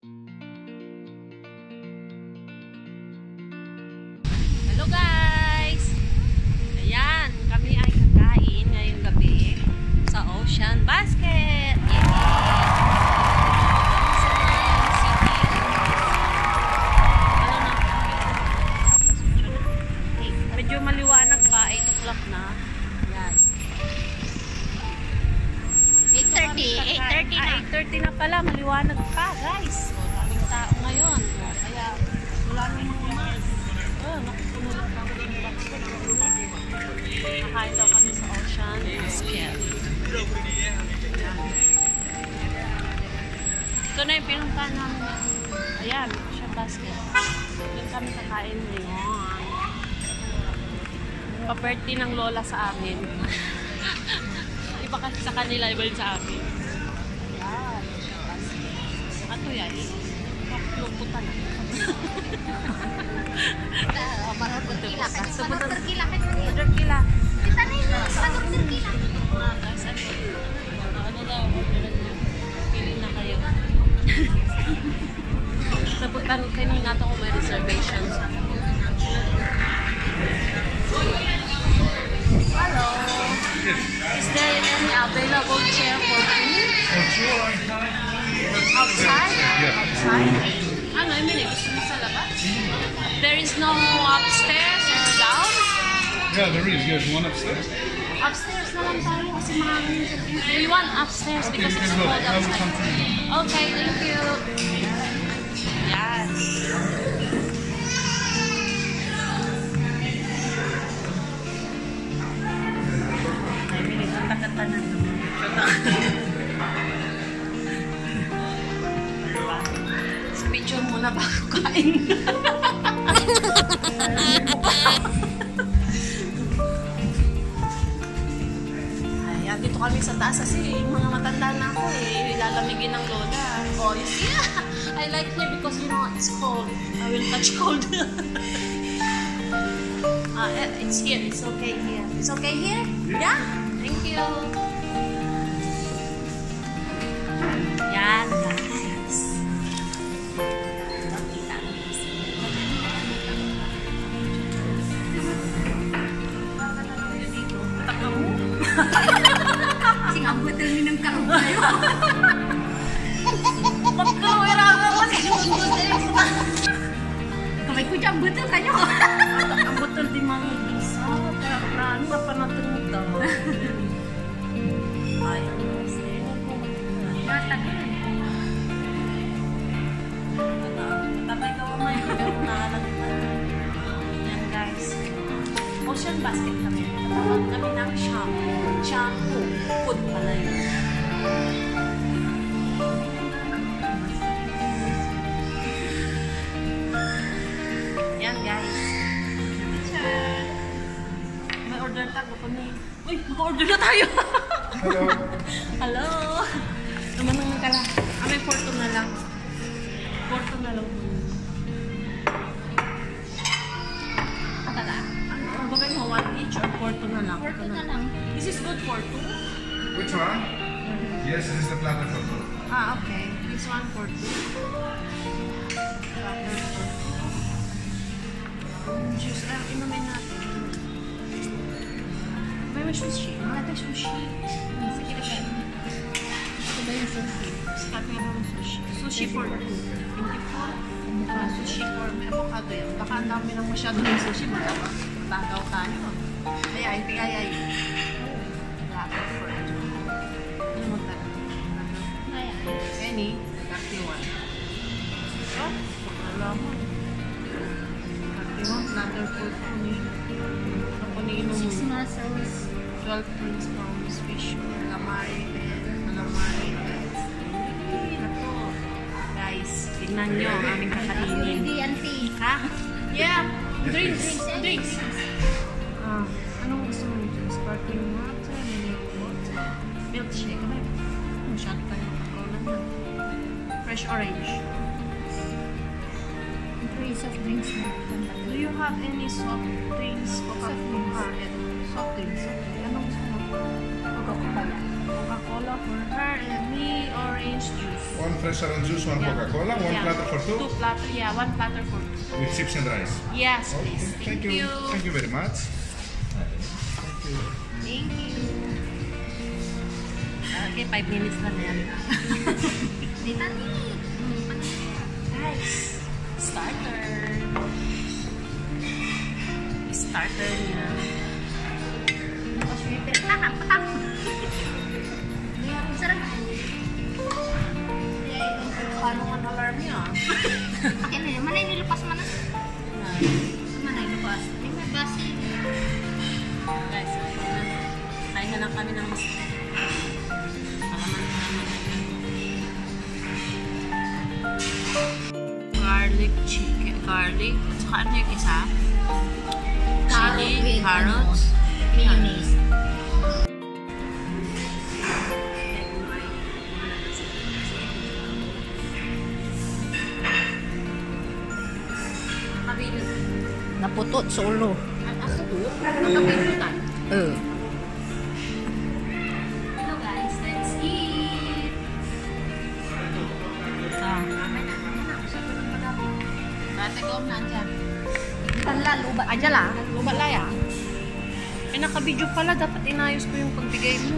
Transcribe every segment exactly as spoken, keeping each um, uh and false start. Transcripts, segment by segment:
Hello guys! Ayan, kami ay kakain ngayong gabi sa Ocean Basket! Medyo maliwanag pa, eight o'clock na. Ayan. eight thirty, eight thirty na. Ah, eight thirty na pala, maliwanag pa guys. O, daming tao ngayon. O, kaya wala nang mga mas. Oh, nakupuno lang kami ng basket. Nakain daw kami sa Ocean Basket. Ito na yung pinuntahan namin. Ayan, Ocean Basket. Yan kami kakain ngayon. Pa-birthday ng lola sa amin. Iba kasi sa kanila, iba yun sa amin. Ayan. Ato yan eh. Luputan na. Marot terkila kan? Marot terkila kan? Marot terkila. Kita na yun, marot terkila. Mga guys, ano? Ano daw? Pili na kayo. Sabutan kayo nga ito kung may reservations. Hello. Is there any available chair for me? Outside? Outside? Ano, I mean, gusto mo sa labas? There is no upstairs or down? Yeah, there is. Yes, one upstairs. Upstairs na lang tayo kasi maraming we want upstairs because it's cold outside. Okay, thank you. Yes. Ay, may kanta-kanta na naman. Picture muna bago kain. Ayan, dito kami sa taas kasi mga matanda na ako eh. Lalamigin ng lola. Oh, you see? I like here because you know it's cold. I will catch cold. uh, it's here. It's okay here. It's okay here? Yeah? Thank you. Yan, guys. Sing ang butil minum karong tayo. Pagkawiraga ka sa Kamay ko dyan butil kanyo. ang butol di mga isa. Kaya ano na pa natin ito. Ay, Matagal. tatay ka mo may nakalagay. Yan guys. Ocean Basket kami. Tatawag kami ng shampoo. Shampoo. Food pala yun. Yan guys. May order tayo pa ni. Uy, mag-order na tayo. Hello. Hello. Naman naman ka lang. Ah, may porto na lang. Porto na lang. Tala. Ano ba kayo mo? One each or porto na lang? Porto na lang. This is good for two? Which one? Yes, this is the platter for two. Ah, okay. This one for two. Platter for two. Juice. Ah, inumin natin. May may sushi. Mga tayo sushi. Sige na kayo. Ito ba yung sushi? Start nga ng sushi. Sushi for two. twenty-four. Ah, sushi for may avocado yan. Baka ang dami lang masyado ng sushi. Magkaba. Matagaw tayo. Kaya, hindi kaya yun. Platter for two. Ano mo tayo? Ayan. Any, thirty-one. Oh, alam mo. thirty-one, another food ko ni ako ni inom Six mussels. twelve prince prawns, fish, calamari, calamari, guys. Ito. Guys, tignan nyo ang aming kakainin. Hindi, auntie. Ha? Yeah! Drinks! Drinks, Drinks! Ah, anong gusto mo dyan? Sparkling water, mineral water, milkshake. Ano yun? Masyado tayo makakaroon na. Fresh orange. Free soft drinks na. Do you have any soft drinks? Coca-Cola? Soft drinks. Ah, and soft drinks. Okay. Anong gusto mo? Coca-Cola. Coca Coca-Cola for her and me orange juice. One fresh orange juice, one Yeah. Coca-Cola, one Yeah. platter for two, Two platter, yeah, one platter for two. with chips and rice. Yes, Okay, please. thank you. Thank you very much. Thank you. Thank you. Okay, five minutes na yan. Dita ni. Guys, starter. Starter niya. Sweeper. Takam, patak. Sarap. Paano ang alarm niya? Akin na yun. Manay nilupas man na. Manay nilupas. May may basi. Guys, ayun na. Kain na lang kami ng mas. Garlic chicken, garlic. At saka ano yung isa? Chili, with carrots. Mayonnaise. Naputot sa ulo. Nakapilutan. Uh. Hello guys, let's eat. Ah. Mamay na, mamay na. Sabi ng madami. Dati ko na dyan. Tanla, luba. Adya la. Lumalaya. Eh, naka-video pala. Dapat inayos ko yung pagbigay mo.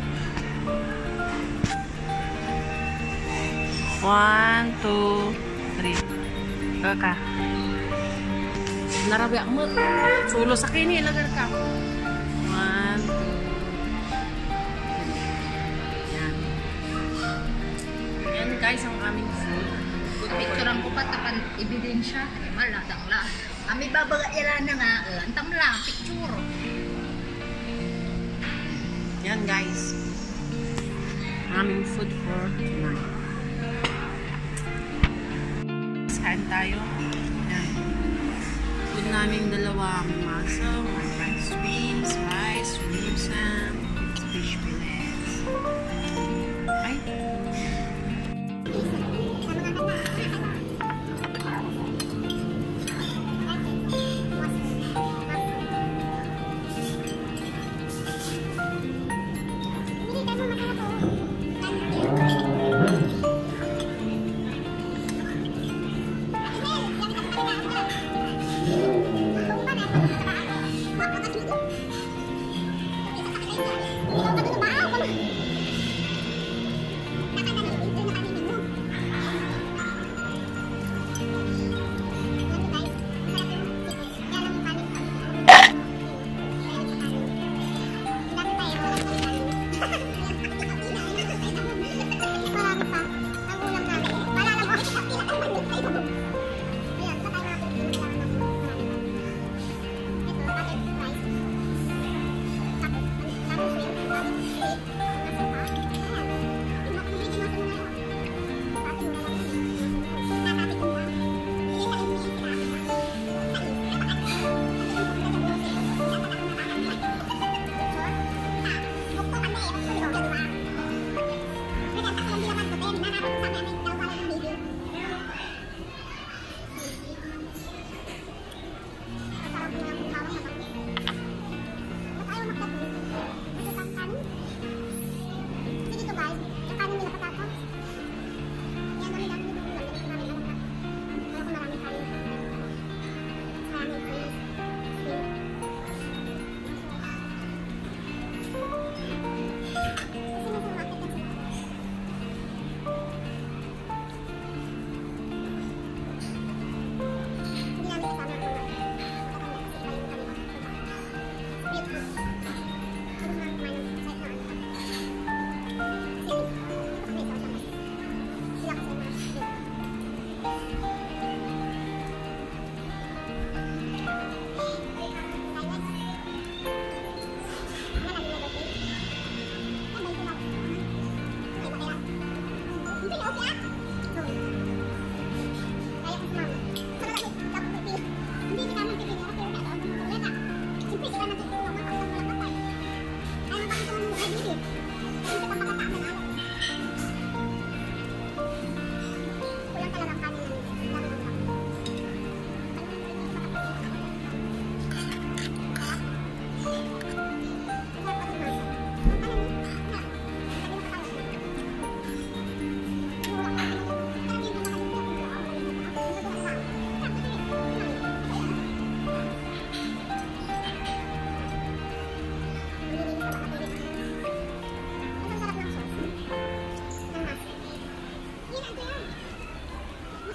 One, two, three. Kaka. Narabi ako mo. Sulo sa kini. Lagar ka. One, two, three. Yan. Yan guys ang aming food. Picturean ko pa tapan ebidensya. Ay maladang la. Ami babaga ira na nga. eh, Antam lang, picture. Yan guys. Aming food for tonight. Kain tayo. Yan. Food namin dalawang maso, one rice beans, rice, shrimps, and fish fillets. Ay.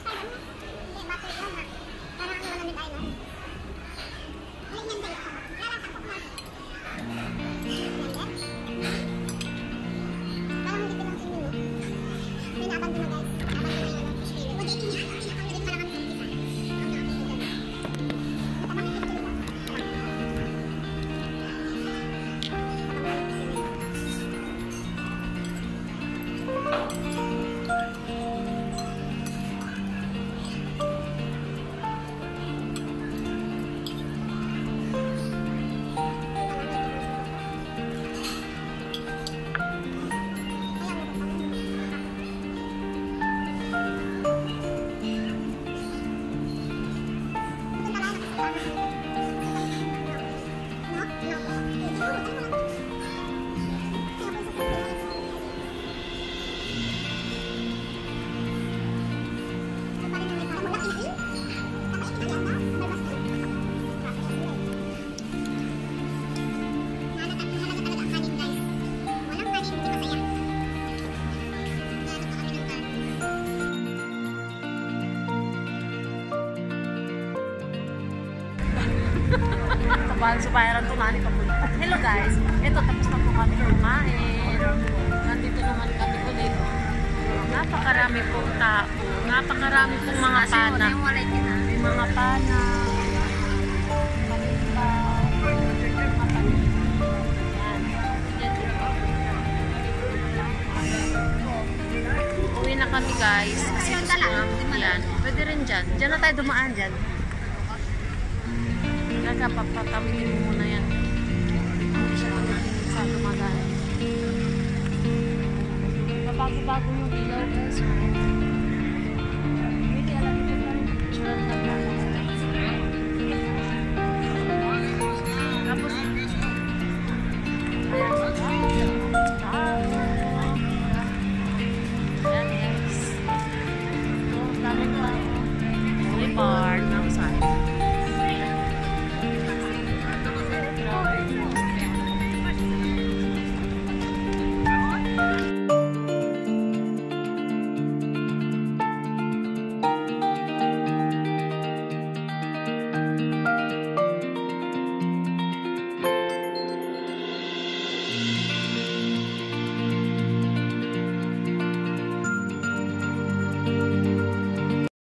Tabahan sa bayaran to nani pa po. Hello guys, ito tapos na po kami kumain. Nandito naman kami ulit. Napakarami pong tao. Napakarami pong mga pana. May mga pana. Palimba. Uwi na kami guys. Kasi gusto namin yan. Pwede rin dyan. Dyan na tayo dumaan dyan. Nagkapapatamitin mo muna yan. Hindi siya magaling sa dumadaan. Mabago-bago yung ilaw guys.